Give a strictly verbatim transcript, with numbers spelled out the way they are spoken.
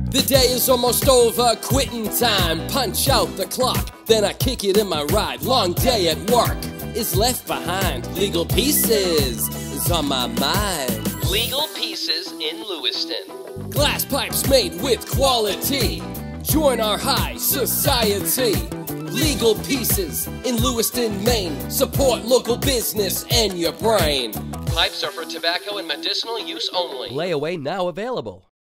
The day is almost over, quitting time. Punch out the clock, then I kick it in my ride. Long day at work is left behind. Legal Pieces is on my mind. Legal Pieces in Lewiston. Glass pipes made with quality. Join our high society. Legal Pieces in Lewiston, Maine. Support local business and your brain. Pipes are for tobacco and medicinal use only. Layaway now available.